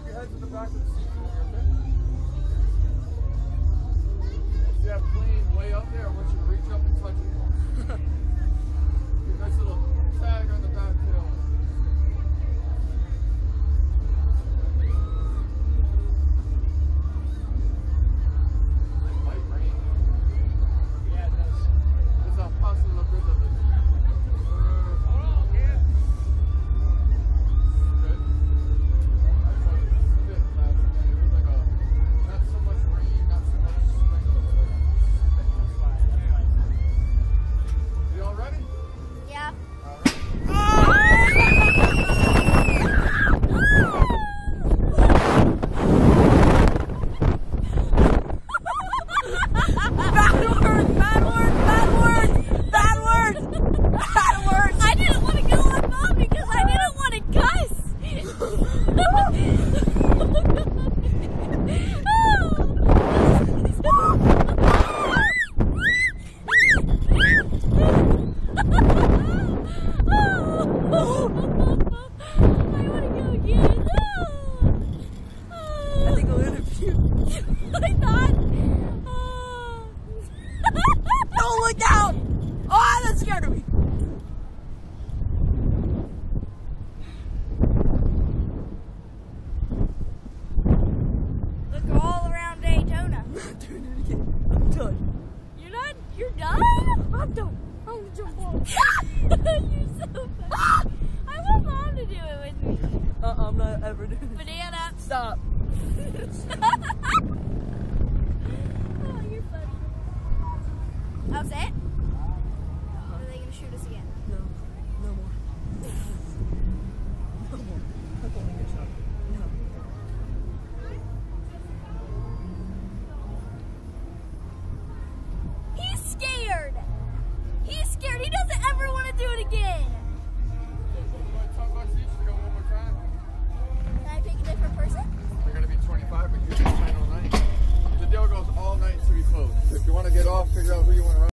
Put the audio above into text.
your head to the back of the seat. If you have plane way up there, I want you to reach up and touch it. Nice little tag on the back tail. Don't look down! Oh, that scared me! Look all around Daytona. I'm doing it again. I'm done. You're not? You're done? I'm done. I'm gonna jump off. You're so funny. I want Mom to do it with me. I'm not ever doing it. Banana. Stop. Oh, you're funny. That was it? Or are they going to shoot us again? No. No more. No more. I'm gonna get shot. No. He's scared. He's scared. He doesn't ever want to do it again. Can I pick a different person? They're going to be 25, but you can sign all night. The deal goes all night until we close. If you want to get off, figure out who you want to run.